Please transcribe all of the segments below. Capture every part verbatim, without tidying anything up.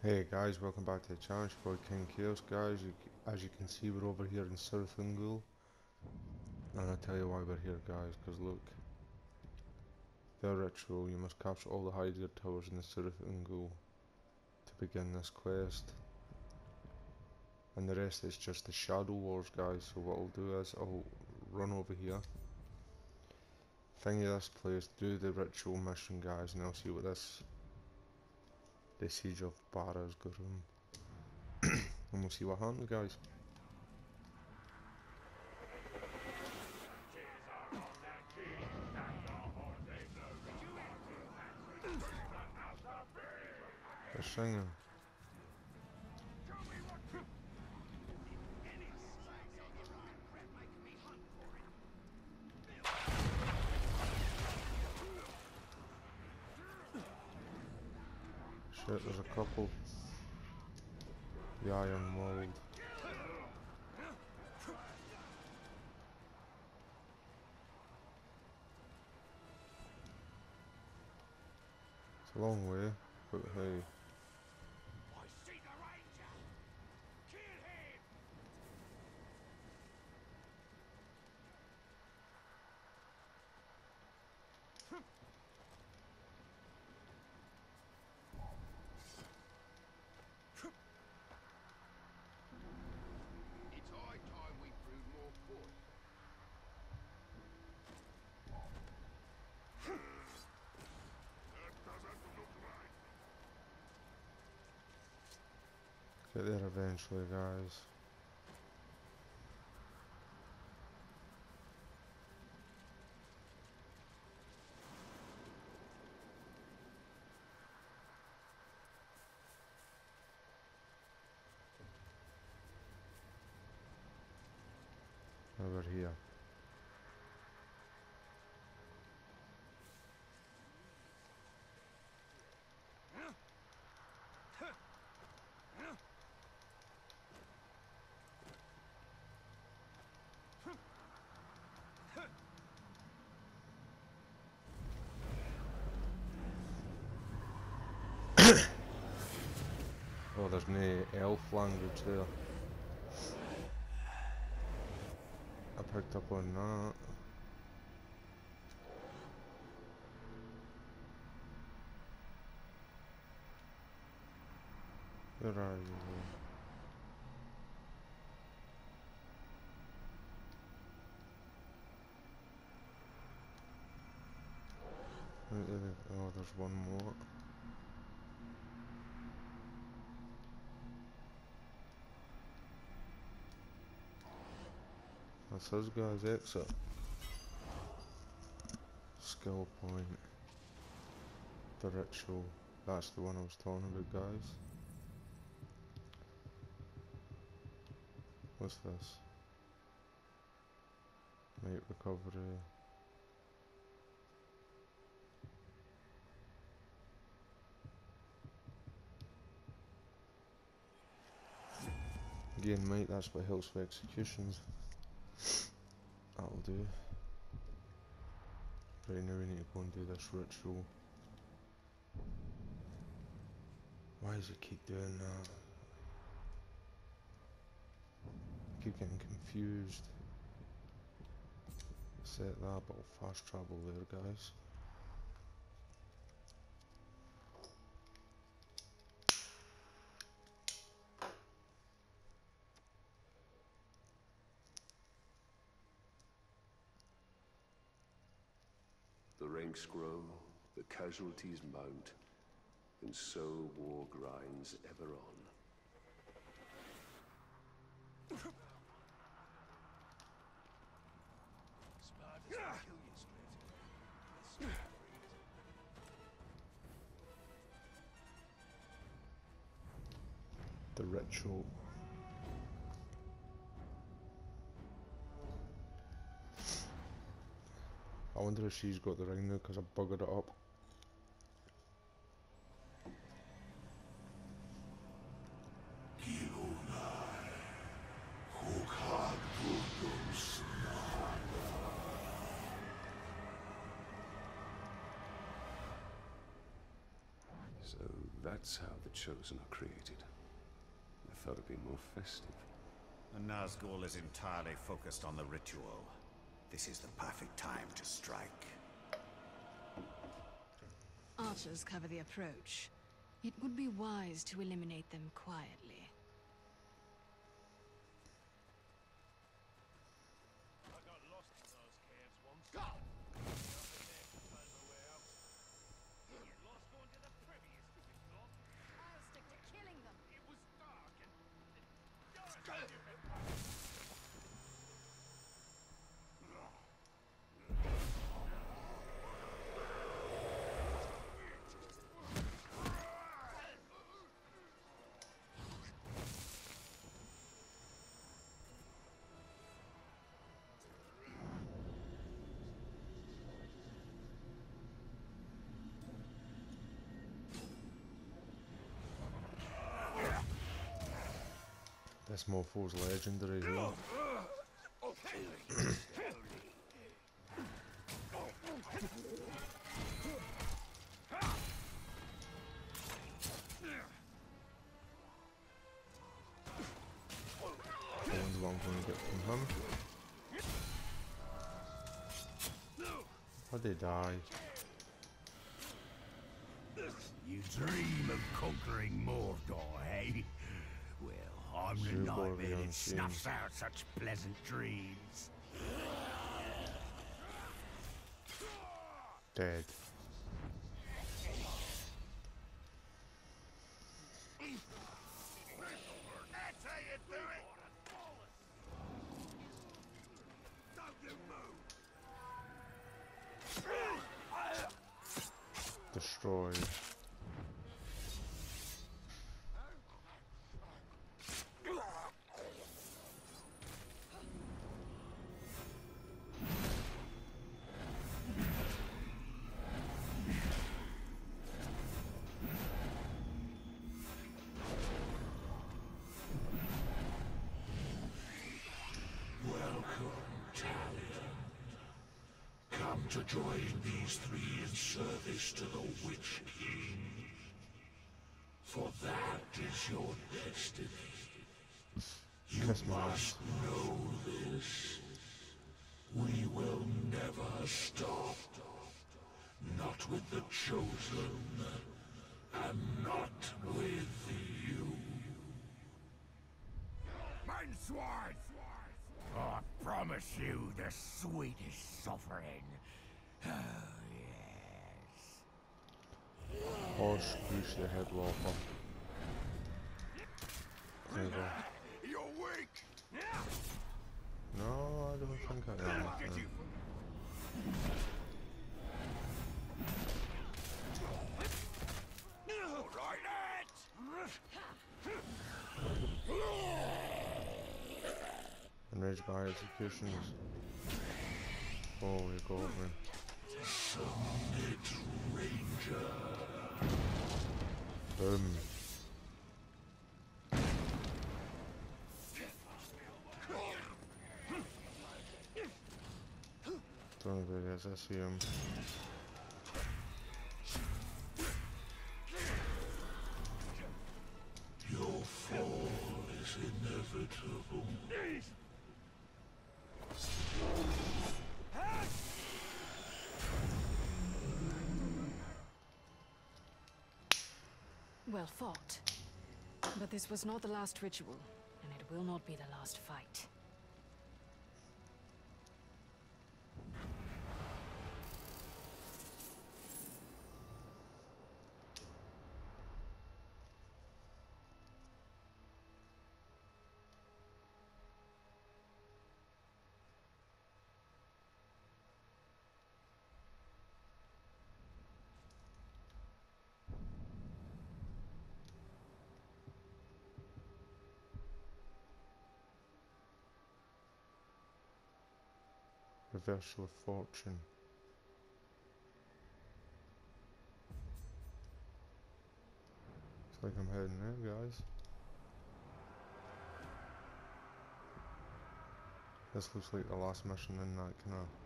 Hey guys, welcome back to the channel. It's your boy King Chaos, guys. You, as you can see, we're over here in Sirith Ungol, and I'll tell you why we're here, guys. Because look, the ritual. You must capture all the Hydraid towers in the Sirith Ungol to begin this quest, and the rest is just the Shadow Wars, guys. So what I'll do is I'll run over here, find this place, do the ritual mission, guys, and I'll see what this the Siege of Barra's Garum, and we'll see what happens, guys. They're singing. Shit, there's a couple. The Iron Mold. It's a long way, but hey. It's high time we brewed more port. That doesn't look right. Get there eventually, guys. Over here. Oh, there's no elf language there. I picked up on that. Where are you? Where did it- Oh, there's one more. That's us, guys. Exit. Skill point. The ritual. That's the one I was talking about, guys. What's this? Night recovery. Gain might, that's what helps with executions. That'll do. Right now we need to go and do this ritual. Why does it keep doing that? I keep getting confused. Set that, but I'll fast travel there, guys. The ranks grow, the casualties mount, and so war grinds ever on. The ritual. I wonder if she's got the ring now because I buggered it up. So That's how the Chosen are created. I thought it'd be more festive. And Nazgul is entirely focused on the ritual. This is the perfect time to strike. Archers cover the approach. It would be wise to eliminate them quietly. I got lost in those caves once. Go! Lost going to the privy, you stupid dog. I'll stick to killing them. It was dark and... This mofo's legendary here. I wonder what I'm going to get from him. Why'd they die? You dream of conquering Mordor, eh? Well, I'm the Zubor nightmare the that Unseen. snuffs out such pleasant dreams. Dead. That's how you do it! Don't you move! Destroyed. Come to join these three in service to the Witch King. For that is your destiny. You Kiss my must know this. We will never stop. Not with the Chosen, and not with you. Manswine! I promise you the sweetest suffering. Oh, yes. Or squish the head lopper. There you go. You're weak! No, I don't think I am. Look at you! All right, lads! Enraged by executions. Oh, you got me. Summit Ranger. Boom. Don't know if I see him. Your fall is inevitable. Well fought. But this was not the last ritual, and it will not be the last fight. Reversal of fortune. Looks like I'm heading there, guys. This looks like the last mission in that kind of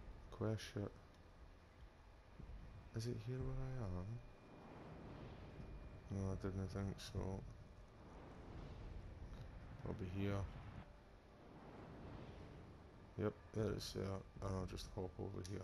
quest shit. Is it here where I am? No, I didn't think so. I'll be here. Yep, there it's there, and I'll just hop over here.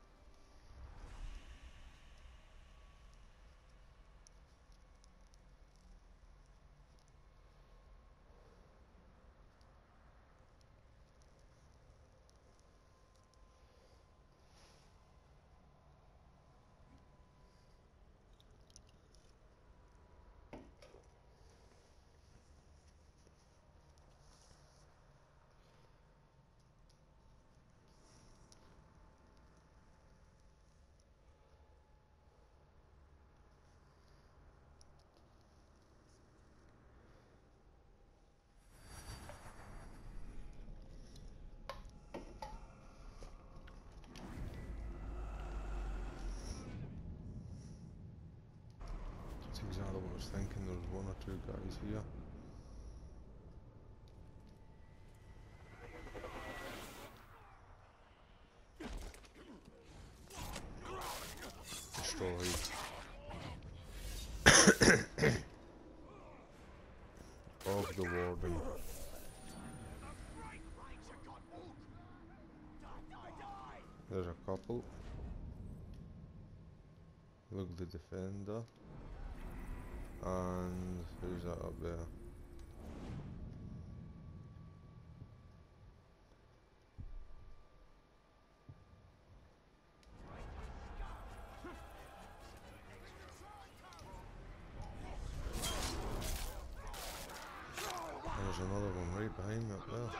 That's exactly what I was thinking, there was one or two guys here. Destroyed. Of the warden. There's a couple. Look, the defender. And who's that up there? There's another one right behind me up there.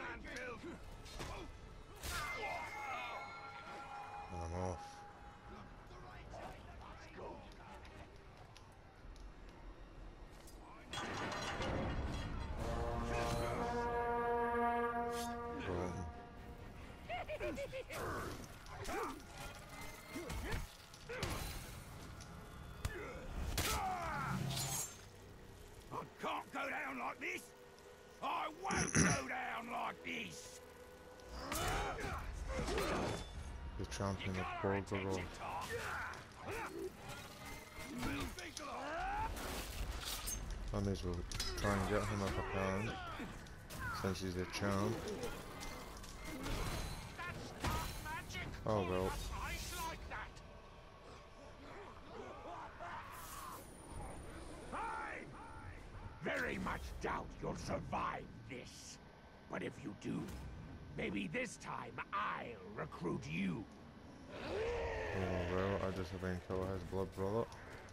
And I'm off. I can't go down like this. I won't go down like this. The champion of Borgaro. I may as well try and get him if I can, since he's the champ. Oh well. Very much doubt you'll survive this. But if you do, maybe this time I'll recruit you. Oh well, I just have kill his blood brother.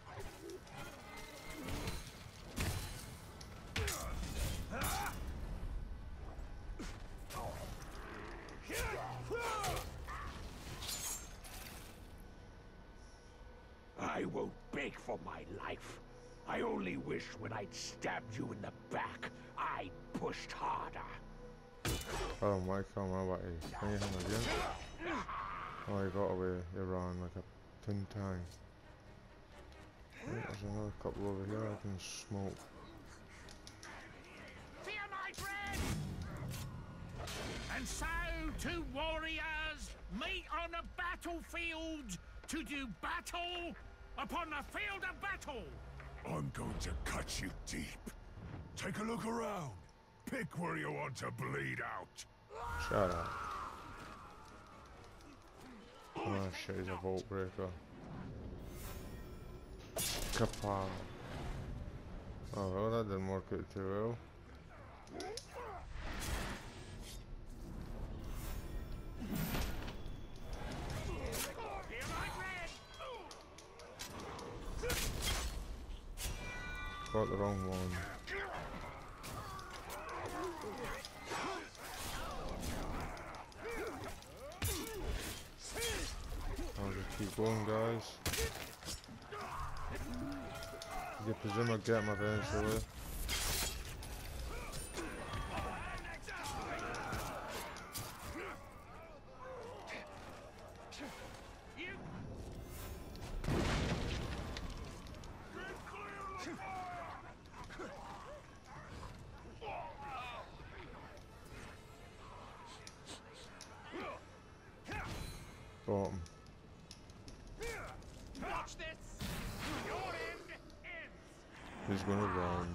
I won't beg for my life. I only wish when I'd stabbed you in the back, I'd pushed harder. Oh my god, my way. Can you hit him again? Oh, he got away. He ran like a tin tank. Right, there's another couple over here I can smoke. Fear my friend! And so, two warriors meet on a battlefield to do battle upon the field of battle. I'm going to cut you deep. Take a look around. Pick where you want to bleed out. Shut up. Oh shit, he's a vault breaker. Kapow. Oh well, that didn't work out too well. Got the wrong one. I'll just keep going, guys. You presume I'll get him eventually. Bottom. Watch this! Your end ends! He's gonna run.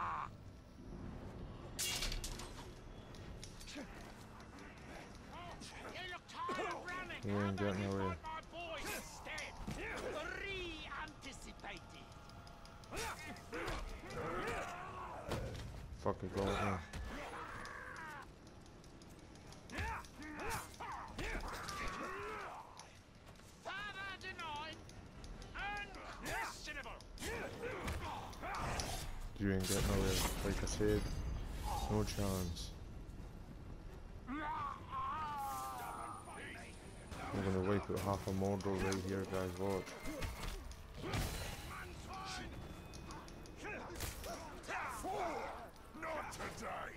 You look tired of running. He ain't getting away. My boys instead. Re-anticipated. Fuck it, go now. Father denied. Unquestionable. You ain't getting away. Like I said, no chance. I'm gonna wipe out half a Mordor right here, guys. Watch. Not today.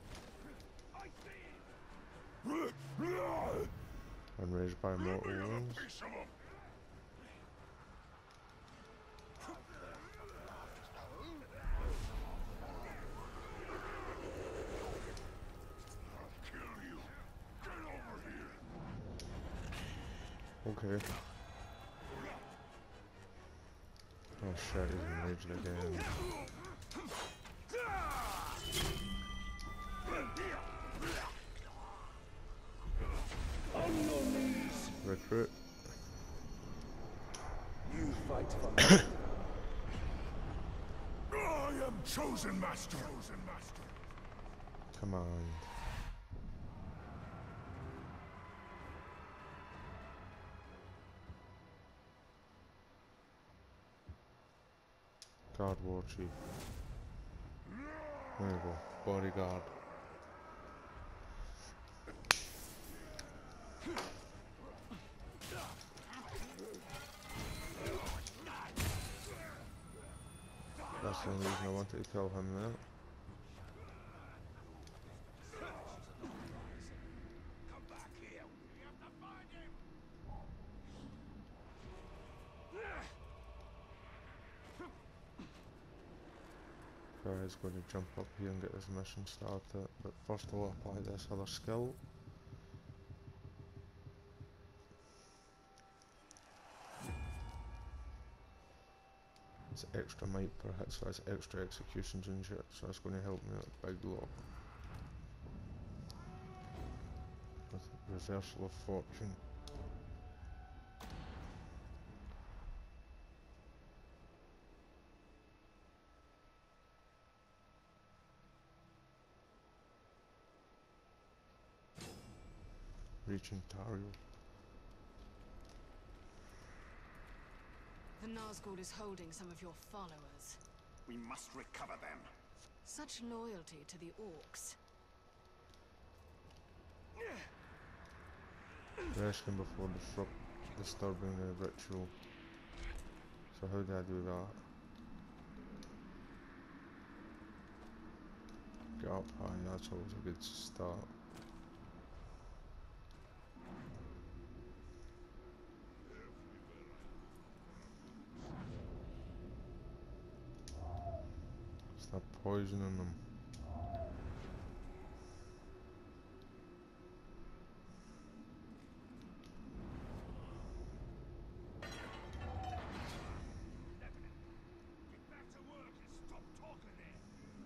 I'm raised by mortal wounds. Piece of 'em. I'll kill you. Get over here. Okay. Oh shit, he's enraged again. Recruit. You fight for me. I am chosen master. Chosen master. Come on. Guard War Chief. There you go. Bodyguard. That's the only reason I wanted to kill him there. Come back here. We have to find him. Guy's going to jump up here and get his mission started, but first I'll apply this other skill. It's extra might per hit, so that's extra executions and shit, so that's going to help me out a big lot. With Reversal of Fortune. Reaching Tario. The Nazgul is holding some of your followers. We must recover them. Such loyalty to the orcs. Rescue before disrupt, disturbing the ritual. So how do I do that? Get up high, that's always a good start. Stop poisoning them. Get back to work and stop talking there.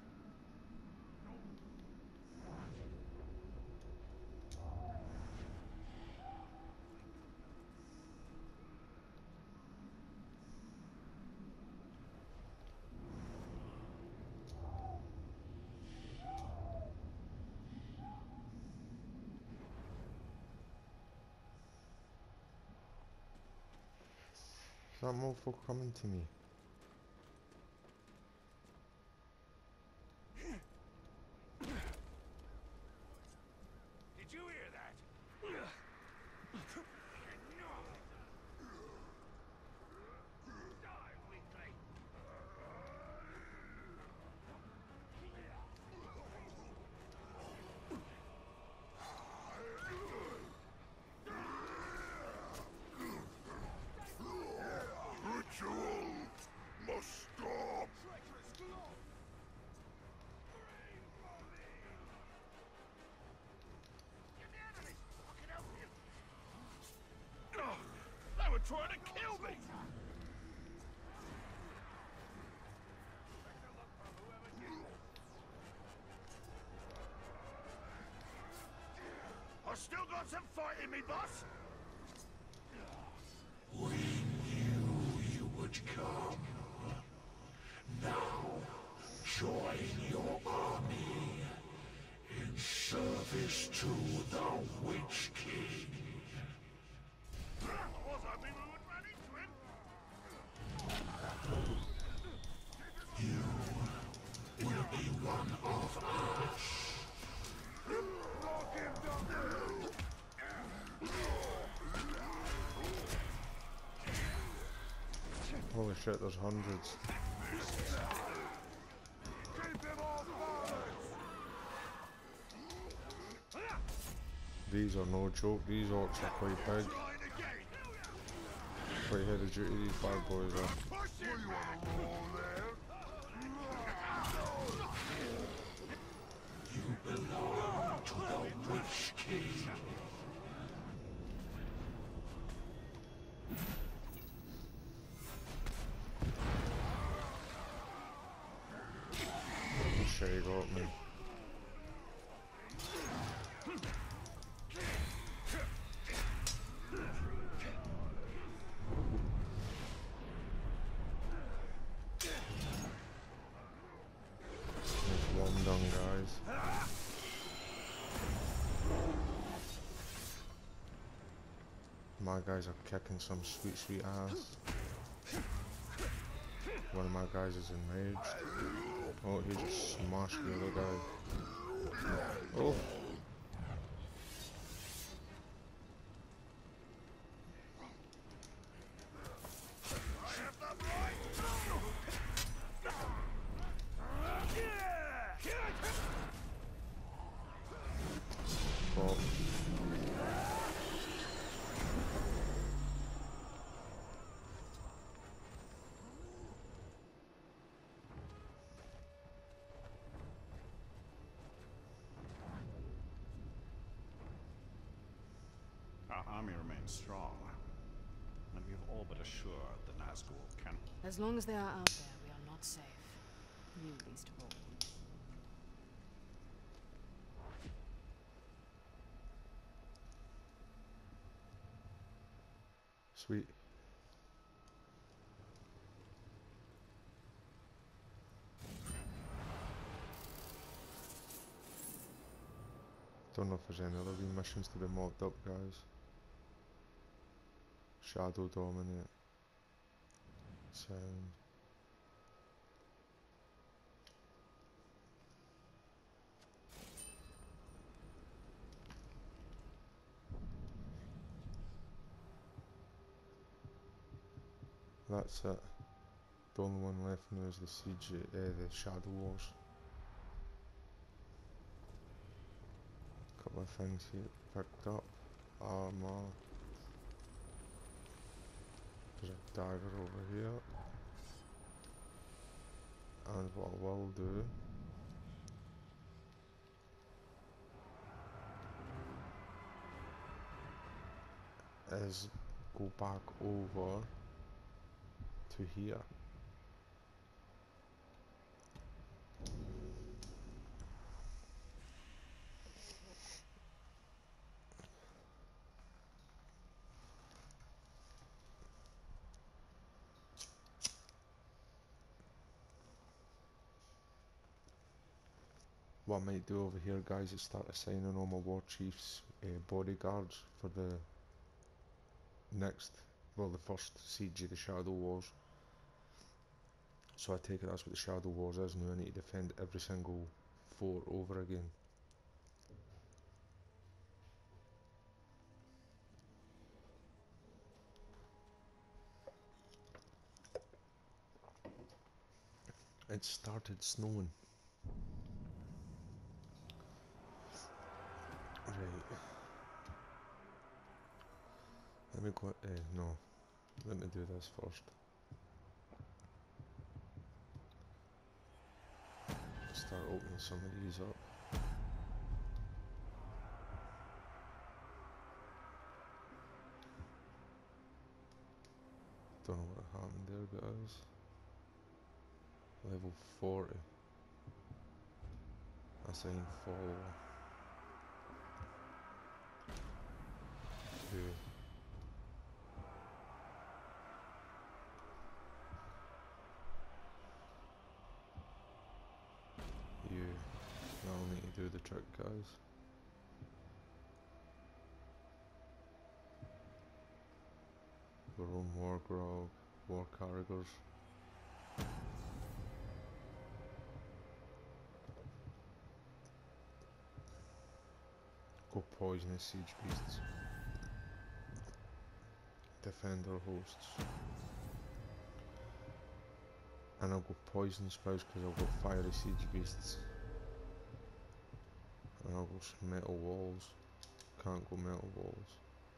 Is that mofo coming to me? Did you hear that? Die, weakling. Ritual must stop. They were trying to kill me! got some fight in me, boss? We knew you would come. Now, join your army in service to the Witch King. I was hoping we would run into him. You will be one of us. Lock him down. Holy shit, there's hundreds. Keep him off balance. These are no joke, these orcs are quite big. Trying again. Quite heavy duty, these bad boys are. Push him. You want to roll there? You belong to the Witch King. Sure, you got me. Nice one done, guys. My guys are kicking some sweet, sweet ass. One of my guys is enraged. Oh, he just smashed the other guy. Oh. Pop. Our army remains strong, and we've all but assured the Nazgul can. As long as they are out there, we are not safe. You least of all. Sweet. Don't know if there's any other wee missions to be mocked up, guys. Shadow Dominate. Sound. That's it. The only one left now is the siege, uh, the Shadow Wars. Couple of things here picked up. Armor. There's a dagger over here. And what I will do is go back over to here. What I might do over here, guys, is start assigning all my war chiefs uh, bodyguards for the next, well, the first siege of the Shadow Wars. So I take it that's what the Shadow Wars is now. I need to defend every single fort over again. It started snowing. Right. Let me go, uh, no, let me do this first. Start opening some of these up. Don't know what happened there, guys. Level forty. Assign follower. You. You. I'll need to do the trick, guys. We're on War Grog, War Carragers. Go Poisonous Siege Beasts. Defend our hosts. And I'll go Poison Spouts because I've got Fiery Siege Beasts. And I'll go Metal Walls. Can't go Metal Walls.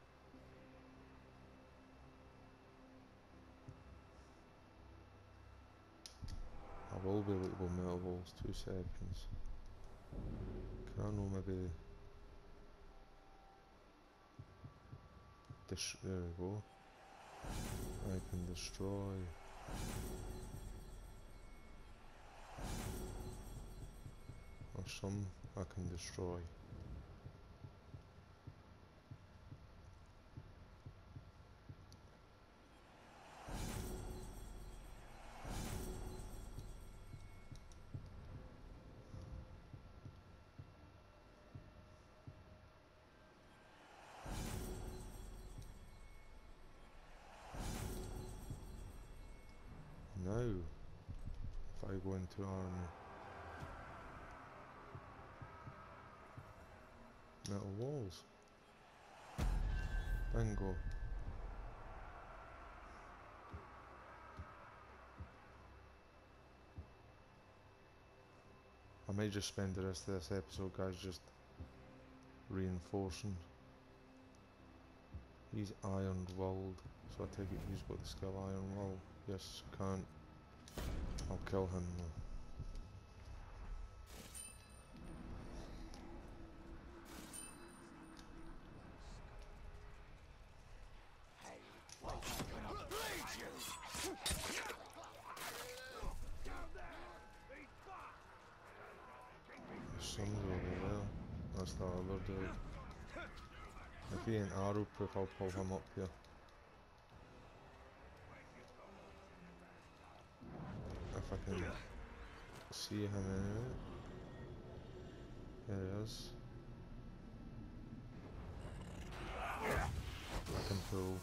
I will be able to go Metal Walls, two seconds. Can I know maybe... Dis there we go. I can destroy. Or some I can destroy. Now, if I go into army, Metal Walls, bingo. I may just spend the rest of this episode, guys, just reinforcing. He's Iron Willed, so I take it he's got the skill Iron Will. Yes, can't. I'll kill him though. Sun's over there. That's the other dude. If he ain't arrow proof, I'll pull him up here. If I can see him anyway. Here he is. I can pull.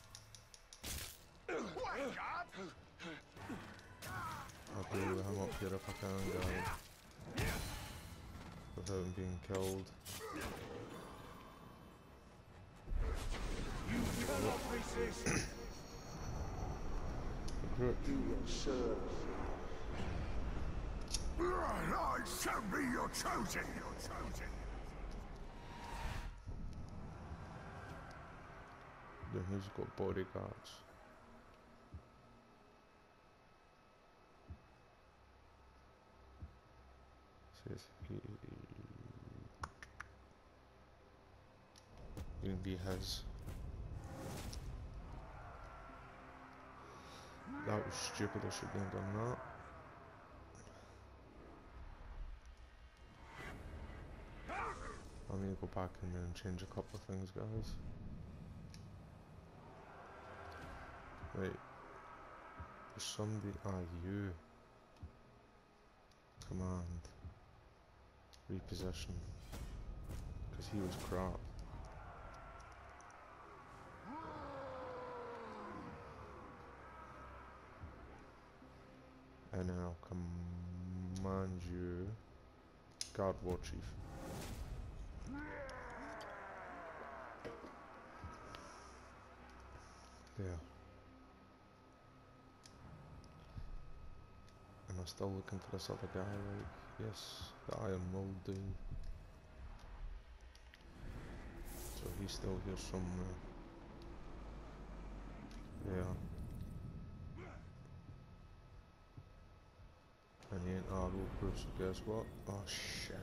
I'll pull him up here if I can, guys. Without him being killed. You cannot resist. Rook. You will serve. I shall be your chosen. Your chosen. Then he's got bodyguards. Says he can be his. That was stupid, I shouldn't have done that. I need to go back and then change a couple of things, guys. Wait. There's somebody. Ah, you. Command. Reposition. Because he was crap. And then I'll command you. Guard War Chief. Yeah. Am I still looking for this other guy, right? Yes, the Iron Will do. So he's still here somewhere. Yeah. And he ain't arrow proof, so guess what? Oh shit.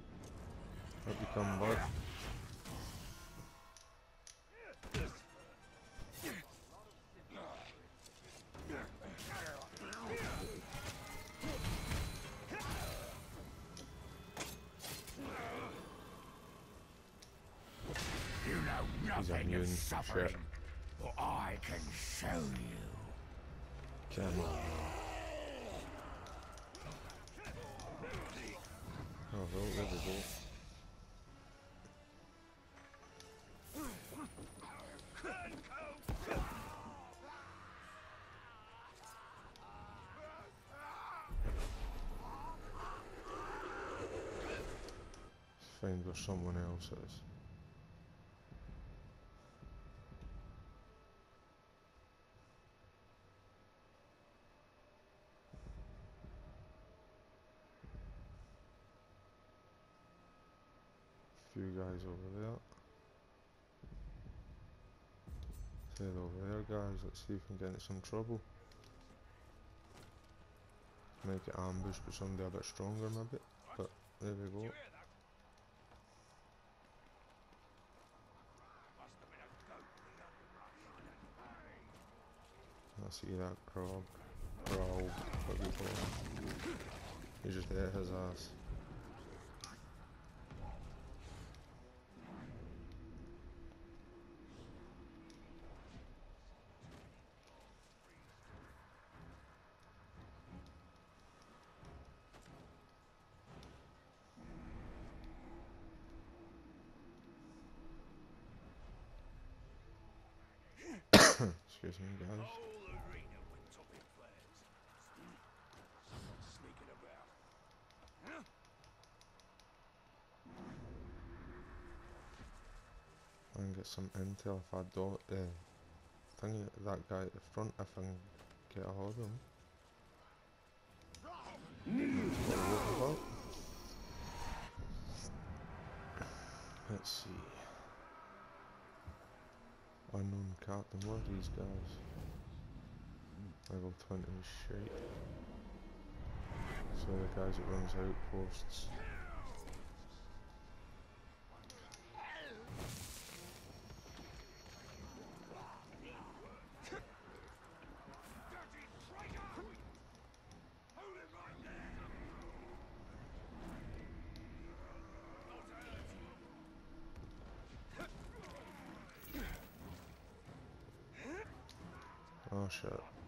Hope you come back. He's pain immune. of Shit. suffering, but I can show you. Come on. Oh well, there we go. Find where someone else is. Few guys over there. Head over there, guys. Let's see if we can get into some trouble. Make it ambush, but somebody a bit stronger, maybe. But there we go. I see that grog. Grog. What do you call him? He just ate his ass. Excuse me, guys. I can get some intel if I don't. Uh, thing that guy at the front. If I can get a hold of him. That's what I wrote about. Let's see. Unknown captain. What are these guys? Level twenty is shite. So the guys that runs outposts. Oh shit.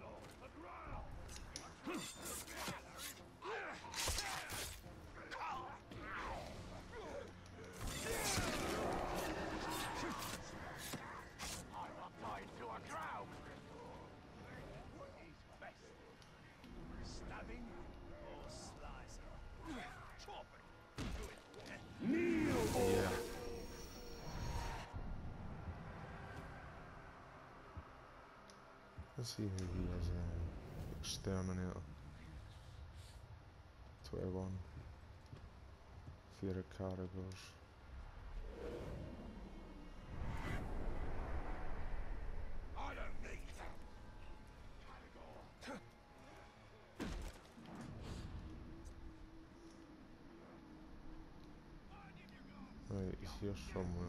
Yeah. Let's see who he is. Uh, Exterminator. twenty-one. Fear of Caragors. I don't need that. Right, he's here somewhere.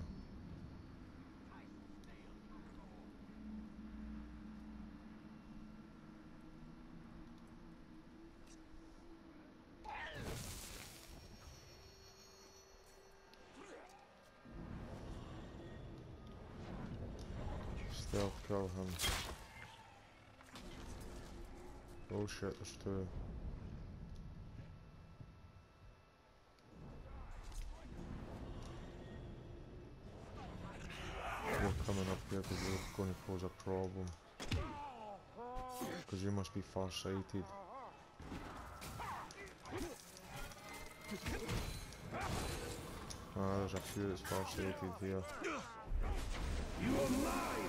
Stealth kill him. Oh shit, there's two. We're coming up here because we're going to cause a problem. Because you must be far-sighted. Ah, there's a few that's far-sighted here. You are mine!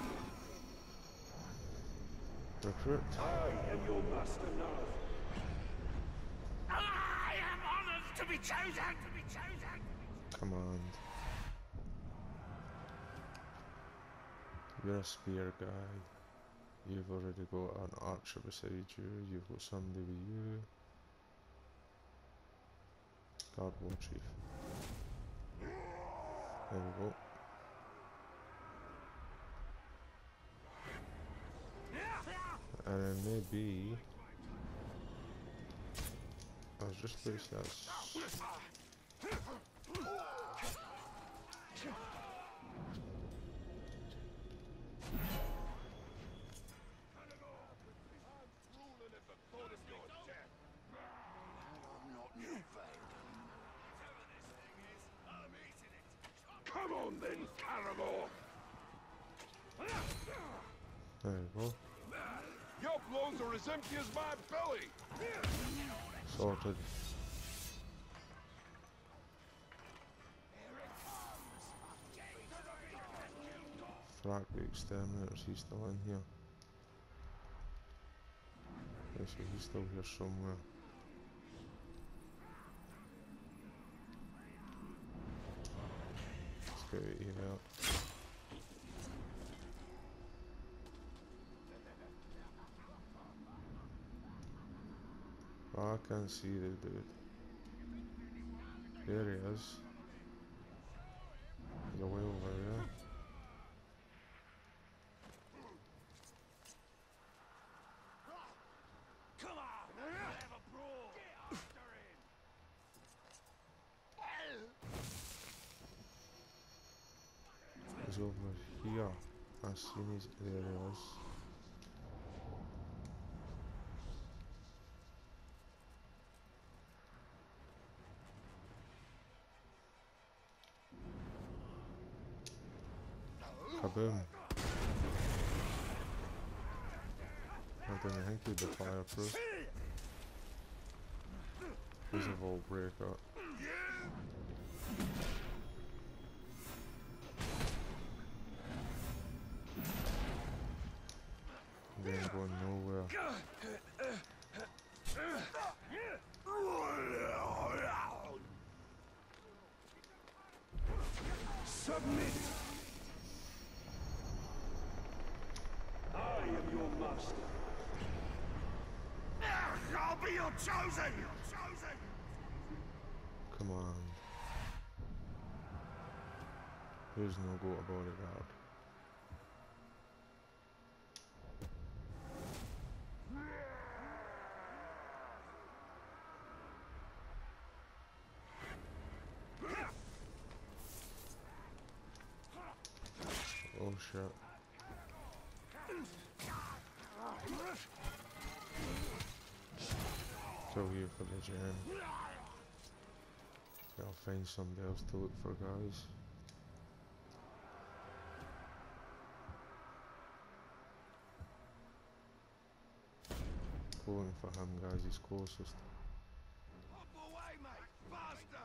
Recruit. I am your master now. I am honored to be chosen. To be chosen. Command. You're a spear guy. You've already got an archer beside you. You've got somebody with you. Guard War Chief. There we go. And then maybe I was just placed as There you go. Your blows are as empty as my belly. Sorted. Frack the exterminators, he's still in here. Okay, so he's still here somewhere. Let's get out of here. Oh, I can't see the dude. There he is. He's away over there. Come on, have a brawl. Get after him. He's over here. I seen his. There he is. Kaboom. I didn't think he'd be fireproof. He's a vault breaker. He ain't going nowhere. Submit! I am your master. I'll be your chosen! Chosen! Come on. There's no go about it, God. Oh shit. Still here for the jam. I'll find somebody else to look for, guys. Going for him, guys, he's closest. Up away, mate! Faster!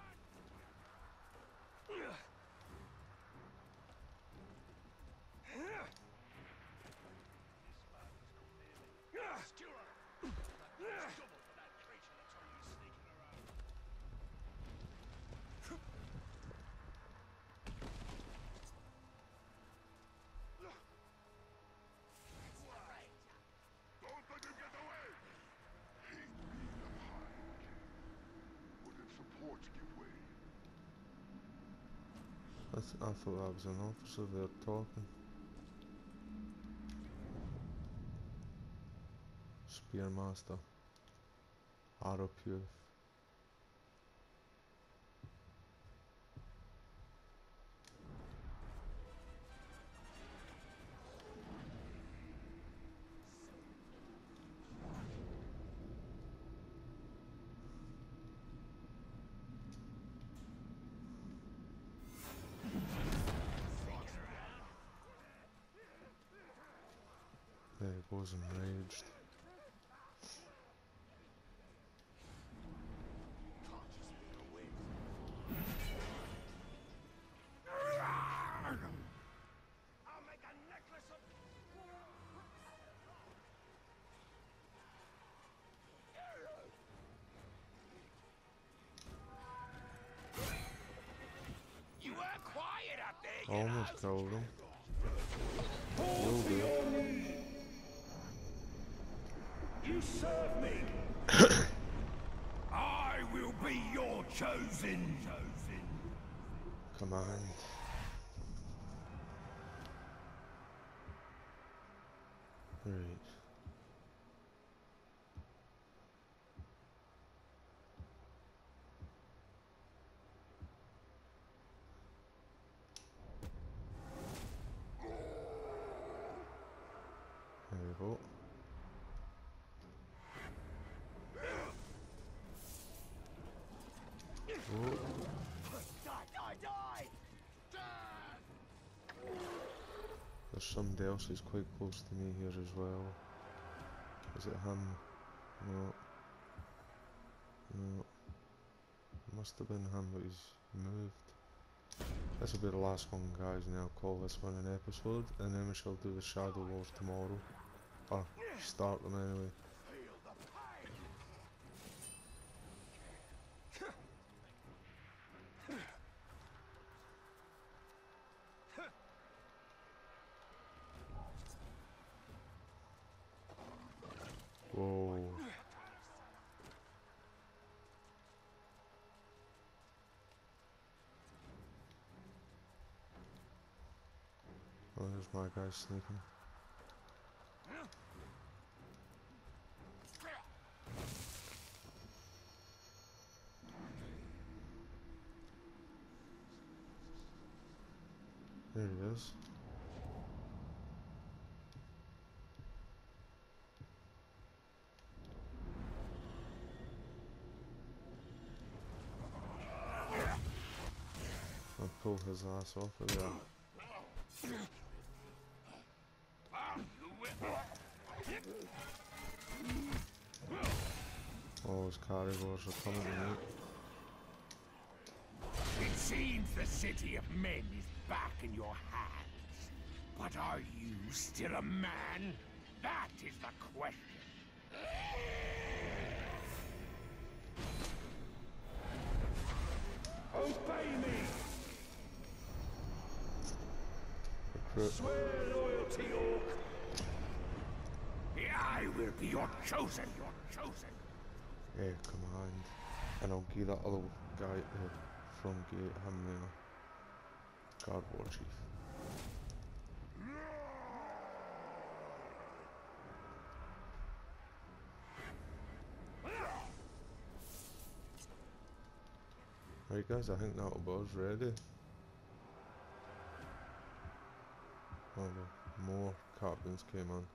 Don't let him get away. Hate being a hide. Wouldn't support give way. I, th I thought that was an officer there talking. Spearmaster. Arrowpure. There he goes, enraged. I'll make a necklace of... You were quiet up there, you Almost know. killed him. Will do. You serve me. I will be your chosen. Chosen. Come on. Right. There we go. Oh. Die, die, die! There's somebody else is quite close to me here as well. Is it him? No. No. Must have been him, but he's moved. This will be the last one, guys, and I'll call this one an episode, and then we shall do the Shadow Wars tomorrow. Or start them anyway. Whoa. Oh, there's my guy sneaking. There he is. I'll pull his ass off of there. Oh, his carnivores are coming to me. It seems the city of men is back in your hands. But are you still a man? That is the question. Obey me! Recruit. Swear loyalty, Orc. I will be your chosen, your chosen. Yeah, command. And I'll give that other guy at the front gate him there. Guard War Chief. Right guys, I think that'll be us ready. Oh no, more captains came on.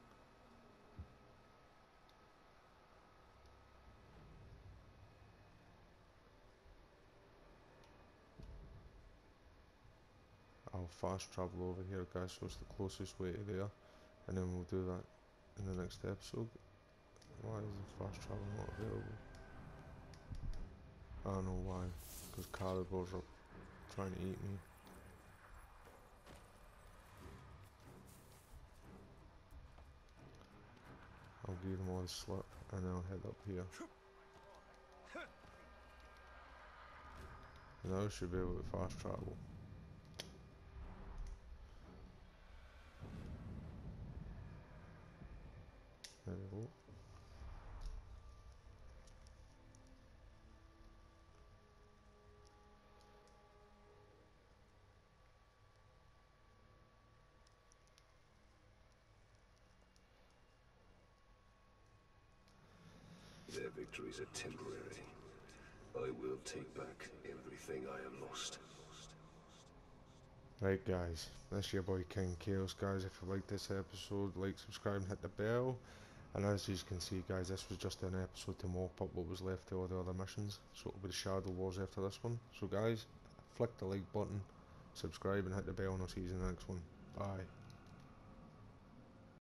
I'll fast travel over here guys, so it's the closest way to there, and then we'll do that in the next episode. Why is the fast travel not available? I don't know why, because carnivores are trying to eat me. I'll give them all the slip and then I'll head up here. Now I should be able to fast travel. There we go. Their victories are temporary. I will take back everything I have lost. Right guys, this is your boy King Chaos guys. If you liked this episode, like, subscribe and hit the bell. And as you can see guys, this was just an episode to mop up what was left of all the other missions. So it'll be the Shadow Wars after this one. So guys, flick the like button, subscribe and hit the bell, and I'll see you in the next one. Bye.